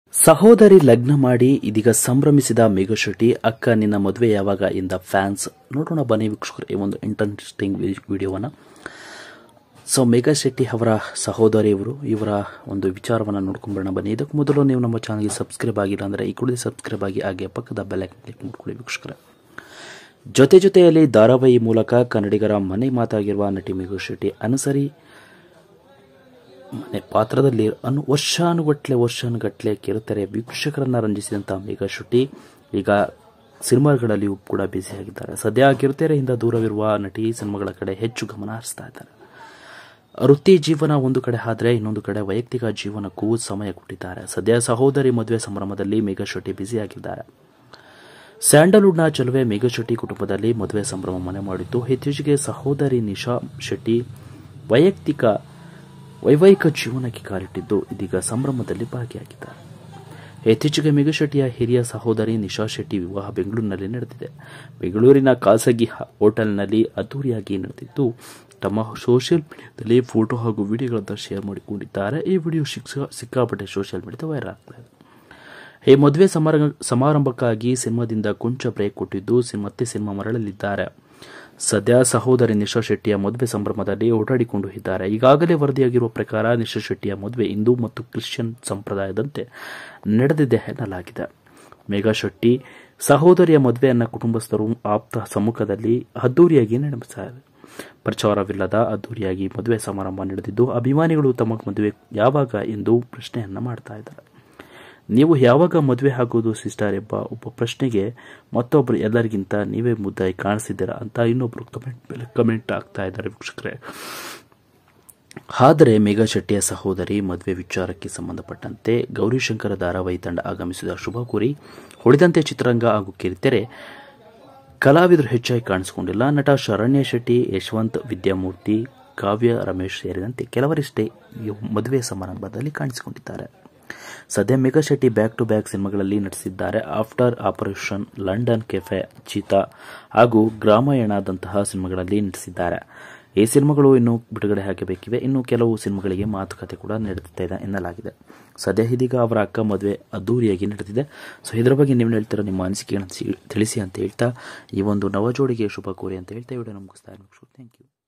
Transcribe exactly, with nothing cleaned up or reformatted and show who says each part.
Speaker 1: ಸಹೋದರಿ ಲಗ್ನ ಮಾಡಿ ಇದೀಗ ಸಂಭ್ರಮಿಸಿದ ಮೇಘಾ ಶೆಟ್ಟಿ. ಅಕ್ಕ ನಿನ್ನ ಮದುವೆ ಯಾವಾಗ ಇಂದ ಫ್ಯಾನ್ಸ್. ನೋಡೋಣ ಬನ್ನಿ ವೀಕ್ಷಕರು ಈ ಒಂದು ಇಂಟ್ರೆಸ್ಟಿಂಗ್ ವಿಡಿಯೋವನ್ನ. ಸೊ ಮೇಘಾ ಶೆಟ್ಟಿ ಅವರ ಸಹೋದರಿ ಇವರು ಇವರ ಒಂದು ವಿಚಾರವನ್ನು ನೋಡ್ಕೊಂಡ್ಬರೋಣ ಬನ್ನಿ. ಇದಕ್ಕೆ ಮೊದಲು ನೀವು ನಮ್ಮ ಚಾನಲ್ಗೆ ಸಬ್ಸ್ಕ್ರೈಬ್ ಆಗಿಲ್ಲ ಅಂದರೆ ಈ ಕೂಡಲೇ ಸಬ್ಸ್ಕ್ರೈಬ್ ಆಗಿ ಹಾಗೆ ಪಕ್ಕದ ಬೆಲ್ ಐಕಾನ್ ಕ್ಲಿಕ್ ಮಾಡ್ಕೊಳ್ಳಿ ವೀಕ್ಷಕರೇ. ಜೊತೆ ಜೊತೆಯಲ್ಲಿ ಧಾರಾವಾಹಿ ಮೂಲಕ ಕನ್ನಡಿಗರ ಮನೆ ಮಾತಾಗಿರುವ ನಟಿ ಮೇಘಾ ಶೆಟ್ಟಿ ಅನುಸರಿ ಮನೆ ಪಾತ್ರದಲ್ಲಿ ಅನು ವರ್ಷಾನುಗಟ್ಲೆ ವರ್ಷಾನುಗಟ್ಲೆ ಕಿರುತೆರೆ ವೀಕ್ಷಕರನ್ನ ರಂಜಿಸಿದಂತಹ ಮೇಘಾ ಶೆಟ್ಟಿ ಈಗ ಸಿನಿಮಾಗಳಲ್ಲಿಯೂ ಕೂಡ ಬ್ಯುಸಿಯಾಗಿದ್ದಾರೆ. ಸದ್ಯ ಕಿರುತೆರೆಯಿಂದ ದೂರವಿರುವ ನಟಿ ಸಿನಿಮಾಗಳ ಕಡೆ ಹೆಚ್ಚು ಗಮನ ಹರಿಸ್ತಾ ಇದ್ದಾರೆ. ವೃತ್ತಿ ಜೀವನ ಒಂದು ಕಡೆ ಆದರೆ ಇನ್ನೊಂದು ಕಡೆ ವೈಯಕ್ತಿಕ ಜೀವನಕ್ಕೂ ಸಮಯ ಕೊಟ್ಟಿದ್ದಾರೆ. ಸದ್ಯ ಸಹೋದರಿ ಮದುವೆ ಸಂಭ್ರಮದಲ್ಲಿ ಮೇಘಾ ಶೆಟ್ಟಿ ಬ್ಯುಸಿಯಾಗಿದ್ದಾರೆ. ಸ್ಯಾಂಡಲ್ವುಡ್ನ ಚೆಲುವೆ ಮೇಘಾ ಶೆಟ್ಟಿ ಕುಟುಂಬದಲ್ಲಿ ಮದುವೆ ಸಂಭ್ರಮ ಮನೆ ಮಾಡಿದ್ದು, ಇತ್ತೀಚೆಗೆ ಸಹೋದರಿ ನಿಶಾ ಶೆಟ್ಟಿ ವೈಯಕ್ತಿಕ ವೈವಾಹಿಕ ಜೀವನಕ್ಕೆ ಕಾಲಿಟ್ಟಿದ್ದು ಇದೀಗ ಸಂಭ್ರಮದಲ್ಲಿ ಭಾಗಿಯಾಗಿದ್ದಾರೆ. ಇತ್ತೀಚೆಗೆ ಮೇಘಾ ಶೆಟ್ಟಿಯ ಹಿರಿಯ ಸಹೋದರಿ ನಿಶಾ ಶೆಟ್ಟಿ ವಿವಾಹ ಬೆಂಗಳೂರಿನಲ್ಲಿ ನಡೆದಿದೆ. ಬೆಂಗಳೂರಿನ ಖಾಸಗಿ ಹೋಟೆಲ್ನಲ್ಲಿ ಅದ್ದೂರಿಯಾಗಿ ನಡೆದಿದ್ದು, ತಮ್ಮ ಸೋಷಿಯಲ್ ಮೀಡಿಯಾದಲ್ಲಿ ಫೋಟೋ ಹಾಗೂ ವಿಡಿಯೋಗಳನ್ನು ಶೇರ್ ಮಾಡಿಕೊಂಡಿದ್ದಾರೆ. ಈ ವಿಡಿಯೋ ಸಿಕ್ಕಾಪಟ್ಟೆ ಸೋಷಿಯಲ್ ಮೀಡಿಯಾದ ವೈರಲ್ ಆಗ್ತಾ ಇದೆ. ಈ ಮದುವೆ ಸಮಾರಂಭಕ್ಕಾಗಿ ಸಿನಿಮಾದಿಂದ ಕೊಂಚ ಬ್ರೇಕ್ ಕೊಟ್ಟಿದ್ದು ಮತ್ತೆ ಸಿನಿಮಾ ಮರಳಲಿದ್ದಾರೆ. ಸದ್ಯ ಸಹೋದರಿ ನಿಶಾ ಶೆಟ್ಟಿಯ ಮದುವೆ ಸಂಭ್ರಮದಲ್ಲಿ ಓಡಾಡಿಕೊಂಡು ಇದ್ದಾರೆ. ಈಗಾಗಲೇ ವರದಿಯಾಗಿರುವ ಪ್ರಕಾರ ನಿಶಾ ಶೆಟ್ಟಿಯ ಮದುವೆ ಹಿಂದೂ ಮತ್ತು ಕ್ರಿಶ್ಚಿಯನ್ ಸಂಪ್ರದಾಯದಂತೆ ನಡೆದಿದೆ ಎನ್ನಲಾಗಿದೆ. ಮೇಘಾ ಶೆಟ್ಟಿ ಸಹೋದರಿಯ ಮದುವೆಯನ್ನ ಕುಟುಂಬಸ್ಥರು ಆಪ್ತ ಸಮ್ಮುಖದಲ್ಲಿ ಅದ್ದೂರಿಯಾಗಿ ನಡೆಸಿದ್ದಾರೆ. ಪ್ರಚಾರವಿಲ್ಲದ ಅದ್ದೂರಿಯಾಗಿ ಮದುವೆ ಸಮಾರಂಭ ನಡೆದಿದ್ದು, ಅಭಿಮಾನಿಗಳು ತಮ್ಮ ಮದುವೆ ಯಾವಾಗ ಎಂದು ಪ್ರಶ್ನೆಯನ್ನ ಮಾಡ್ತಾ ಇದ್ದಾರೆ. ನೀವು ಯಾವಾಗ ಮದುವೆ ಆಗೋದು ಸಿಸ್ಟರ್ ಎಂಬ ಒಬ್ಬ ಪ್ರಶ್ನೆಗೆ ಮತ್ತೊಬ್ಬರು ಎಲ್ಲರಿಗಿಂತ ನೀವೇ ಮುದ್ದಾಗಿ ಕಾಣಿಸಿದ್ದೀರಾ ಅಂತ ಇನ್ನೊಬ್ರು ಕಮೆಂಟ್ ಮೇಲೆ ಕಮೆಂಟ್ ಆಗ್ತಾ ಇದ್ದಾರೆ ವೀಕ್ಷಕರೇ. ಆದರೆ ಮೇಘಾ ಶೆಟ್ಟಿಯ ಸಹೋದರಿ ಮದುವೆ ವಿಚಾರಕ್ಕೆ ಸಂಬಂಧಪಟ್ಟಂತೆ ಗೌರಿಶಂಕರ ಧಾರಾವಾಹಿ ತಂಡ ಆಗಮಿಸಿದ ಶುಭ ಕೋರಿ ಉಳಿದಂತೆ ಚಿತ್ರರಂಗ ಹಾಗೂ ಕಿರುತೆರೆ ಕಲಾವಿದರು ಹೆಚ್ಚಾಗಿ ಕಾಣಿಸಿಕೊಂಡಿಲ್ಲ. ನಟ ಶರಣ್ಯ ಶೆಟ್ಟಿ, ಯಶವಂತ್, ವಿದ್ಯಾಮೂರ್ತಿ, ಕಾವ್ಯ ರಮೇಶ್ ಸೇರಿದಂತೆ ಕೆಲವರಷ್ಟೇ ಮದುವೆ ಸಮಾರಂಭದಲ್ಲಿ ಕಾಣಿಸಿಕೊಂಡಿದ್ದಾರೆ. ಸದ್ಯ Megha Shetty back to back ಸಿನಿಮಾಗಳಲ್ಲಿ ನಟಿಸಿದ್ದಾರೆ. After operation, London cafe, Cheetha ಹಾಗೂ ಗ್ರಾಮಾಯಣದಂತಹ ಸಿನಿಮಾಗಳಲ್ಲಿ ನಟಿಸಿದ್ದಾರೆ. ಈ ಸಿನಿಮಾಗಳು ಇನ್ನೂ ಬಿಡುಗಡೆ ಆಗಬೇಕಿವೆ. ಇನ್ನು ಕೆಲವು ಸಿನಿಮಾಗಳಿಗೆ ಮಾತುಕತೆ ಕೂಡ ನಡೆಯುತ್ತಿದೆ ಎನ್ನಲಾಗಿದೆ. ಸದ್ಯ ಇದೀಗ ಅವರ ಅಕ್ಕ ಮದುವೆ ಅದ್ದೂರಿಯಾಗಿ ನಡೆದಿದೆ. ಸೊ ಇದರ ಬಗ್ಗೆ ನೀವು ಹೇಳ್ತೀರಾ, ನಿಮ್ಮ ಅನಿಸಿಕೆಗಳನ್ನು ತಿಳಿಸಿ ಅಂತ ಹೇಳ್ತಾ ಈ ಒಂದು ನವ ಜೋಡಿಗೆ ಶುಭ ಕೋರಿ ಅಂತ ಹೇಳ್ತಾ ವಿಡಿಯೋ ಮುಗಿಸ್ತಾ ಇದ್ದೀನಿ. Thank you.